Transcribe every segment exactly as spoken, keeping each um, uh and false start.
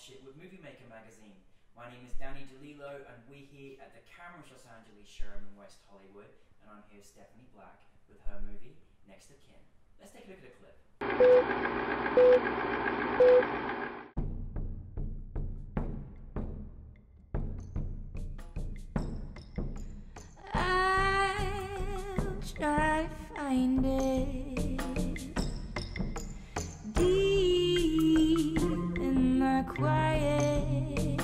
partnership with Movie Maker magazine. My name is Danny DeLillo, and we're here at the Cameron Los Angeles showroom in West Hollywood, and I'm here with Stephanie Black with her movie, Next of Kin. Let's take a look at a clip. I'll try to find it deep in the quiet.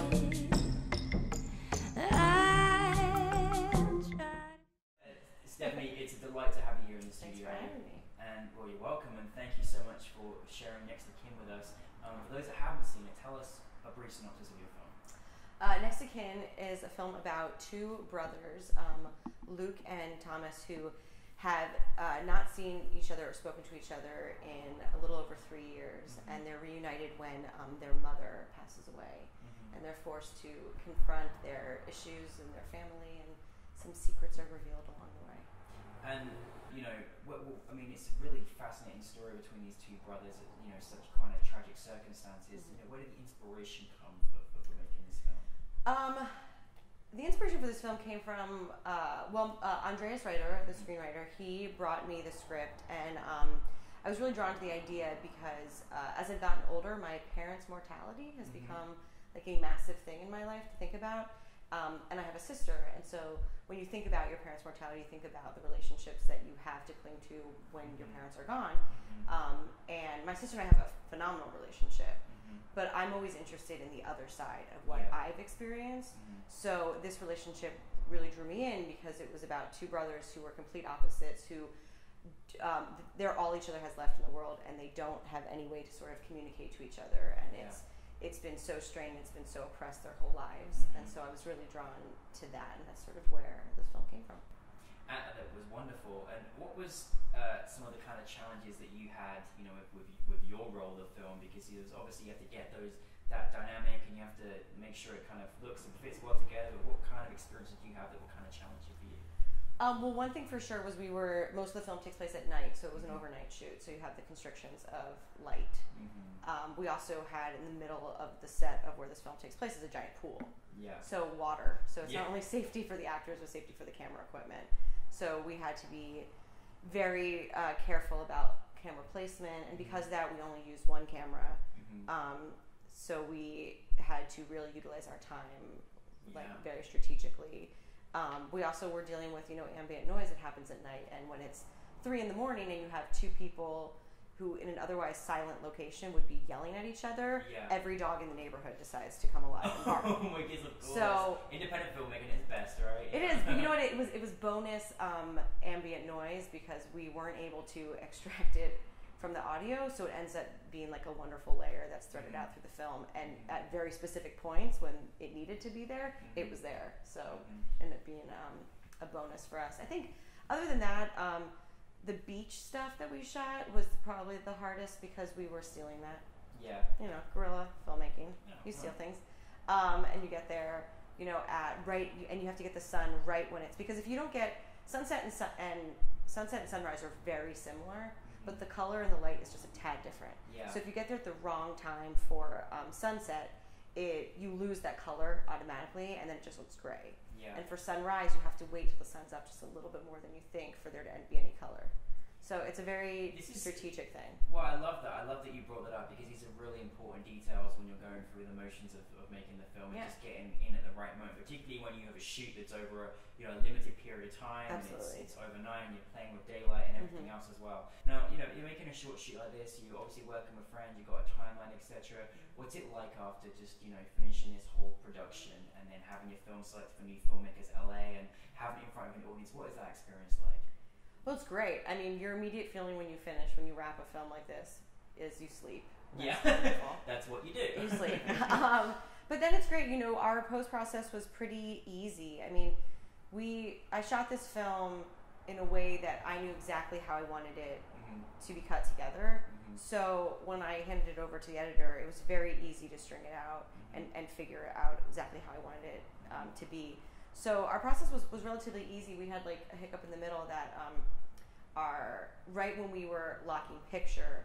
I'll try. Stephanie, it's a delight to have you here in the Thanks studio. for having me. And well, you're welcome, and thank you so much for sharing Next of Kin with us. Um, for those that haven't seen it, tell us a brief synopsis of your film. Uh, Next of Kin is a film about two brothers, um, Luke and Thomas, who have uh, not seen each other or spoken to each other in a little over three years, Mm-hmm. and they're reunited when um, their mother passes away, Mm-hmm. and they're forced to confront their issues and their family, and some secrets are revealed along the way. And you know, what, what, I mean, it's a really fascinating story between these two brothers. You know, such kind of tragic circumstances. You know, where did the inspiration come for, for, for making this film? Um, the inspiration for this film came from, uh, well, uh, Andreas Reiter, the screenwriter. He brought me the script, and um, I was really drawn to the idea because uh, as I've gotten older, my parents' mortality has Mhm. become like a massive thing in my life to think about. Um, and I have a sister, and so when you think about your parents' mortality, you think about the relationships that you have to cling to when your Mhm. parents are gone. Mm-hmm. Um, and my sister and I have a phenomenal relationship. Mm-hmm. But I'm always interested in the other side of what Yeah. I've experienced. Mm-hmm. So this relationship really drew me in because it was about two brothers who were complete opposites, who um, they're all each other has left in the world, and they don't have any way to sort of communicate to each other. And Yeah. it's it's been so strained, it's been so oppressed their whole lives. Mhm. And so I was really drawn to that, and that's sort of where this film came from. And that was wonderful. And what was uh, some of the kind of challenges that you had, you know, with, with, with your role of the film? Because it was obviously you have to get those that dynamic, and you have to make sure it kind of looks and fits well together. But what kind of experiences do you have that were kind of challenging for you? Um, well, one thing for sure was we were most of the film takes place at night, so it was an Mhm. overnight shoot. So you have the constrictions of light. Mm-hmm. Um, we also had in the middle of the set of where this film takes place is a giant pool. Yeah. So water. So it's Yeah. not only safety for the actors, but safety for the camera equipment. So we had to be very uh, careful about camera placement, and because of that, we only used one camera. Mm-hmm. Um, so we had to really utilize our time, like Yeah. very strategically. Um, we also were dealing with, you know, ambient noise that happens at night, and when it's three in the morning and you have two people who in an otherwise silent location would be yelling at each other, Yeah. every dog in the neighborhood decides to come alive and bark. Oh my goodness, of course. So- independent filmmaking is best, right? It is, but you know what? It was it was bonus um, ambient noise because we weren't able to extract it from the audio, so it ends up being like a wonderful layer that's threaded Mhm. out through the film. And at very specific points when it needed to be there, it Mhm. was there. So Mhm. it ended up being um, a bonus for us. I think other than that, um, the beach stuff that we shot was probably the hardest because we were stealing that. Yeah. You know, guerrilla filmmaking. Yeah, You steal right. things, um, and you get there, you know, at right, and you have to get the sun right when it's because if you don't get sunset and sun and sunset and sunrise are very similar, but the color and the light is just a tad different. Yeah. So if you get there at the wrong time for um, sunset, it you lose that color automatically, and then it just looks gray. Yeah. And for sunrise, you have to wait till the sun's up just a little bit more than you think for there to be any color. So it's a very This is- strategic thing. Well, I love that. I love that you brought that up because these are really important details when you're going through the motions of, of making the film and Yeah. just getting in at the right moment, particularly when you have a shoot that's over a you know a limited period of time Absolutely. and it's, it's overnight and you're playing with daylight and everything Mhm. else as well. Now, you know, you're making a short shoot like this, you're obviously working with friends, you've got a timeline, et cetera. What's it like after just, you know, finishing this whole production and then having your film selected for New Filmmakers L A and having it in front of an audience? What is that experience like? Well, it's great. I mean, your immediate feeling when you finish, when you wrap a film like this, is you sleep. That's Yeah. wonderful. That's what you do. You sleep. um, but then it's great. You know, our post process was pretty easy. I mean, we I shot this film in a way that I knew exactly how I wanted it Mhm. to be cut together. Mhm. So when I handed it over to the editor, it was very easy to string it out Mhm. and, and figure out exactly how I wanted it um, to be. So our process was, was relatively easy. We had like a hiccup in the middle that um, our right when we were locking picture,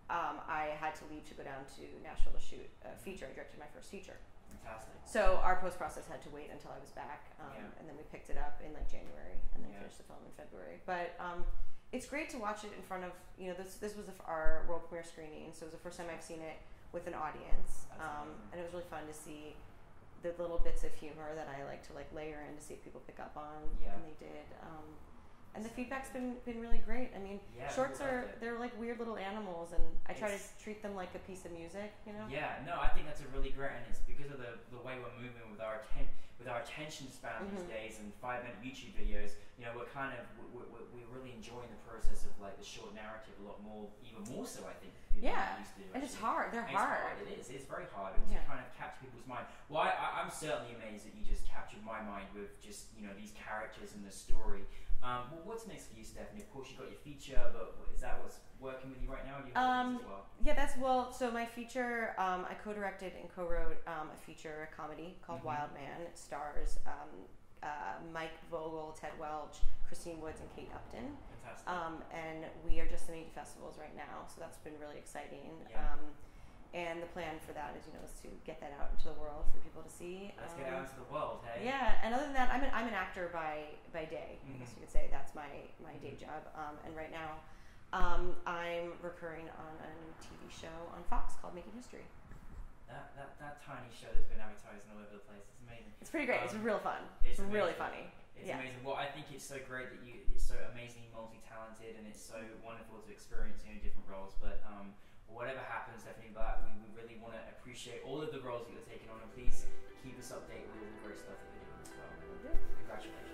um, I had to leave to go down to Nashville to shoot a feature. I directed my first feature. Fantastic. So our post process had to wait until I was back, um, Yeah. and then we picked it up in like January, and then Yeah. finished the film in February. But um, it's great to watch it in front of you know this. This was the, our world premiere screening, so it was the first time I've seen it with an audience, That's um, amazing. and it was really fun to see the little bits of humor that I like to like layer in to see if people pick up on, Yeah. and they did. Um, and the feedback's been been really great. I mean, Yeah, shorts people are loved it. they're like weird little animals, and I try It's- to treat them like a piece of music. You know. Yeah, no, I think that's a really great, and it's because of the, the way we're moving with our atten- with our attention span Mhm. these days and five minute YouTube videos. You know, we're kind of we're, we're, we're really enjoying the process of like the short narrative a lot more, even more so I think. Than Yeah, we used to, and it's actually. hard. They're And it's hard. It is. It's very hard Yeah. to kind of capture people's mind. Well, I, I, I'm certainly amazed that you just captured my mind with just you know these characters and the story. Um, well, what's next for you, Stephanie? Of course, you got your feature, but is that what's working with you right now? Or do you have Um, things as well? Yeah, that's well. So my feature, um, I co-directed and co-wrote um, a feature, a comedy called Mhm. Wild Man. It stars um, uh, Mike Vogel, Ted Welch, Christine Woods, and Kate Upton. Fantastic. Um, and we are just submitting to festivals right now, so that's been really exciting. Yeah. Um, and the plan for that is, you know, is to get that out into the world for people to see. Let's Um, get out into the world, hey? Yeah, and other than that, I'm an I'm an actor by by day. I guess Mhm. you could say that's my my day job. Um, and right now, um, I'm recurring on a new T V show on Fox called Making History. That, that, that tiny show that's been advertising all over the place. It's amazing. It's pretty great. it's Um, real fun. it's It's really amazing. funny. It's Yeah. amazing. Well, I think it's so great that you, it's so amazingly multi-talented, and it's so wonderful to experience you in different roles. But um, whatever happens, Stephanie Black, we, we really want to appreciate all of the roles that you're taking on, and please keep us updated with all the great stuff that you're doing as well. Congratulations.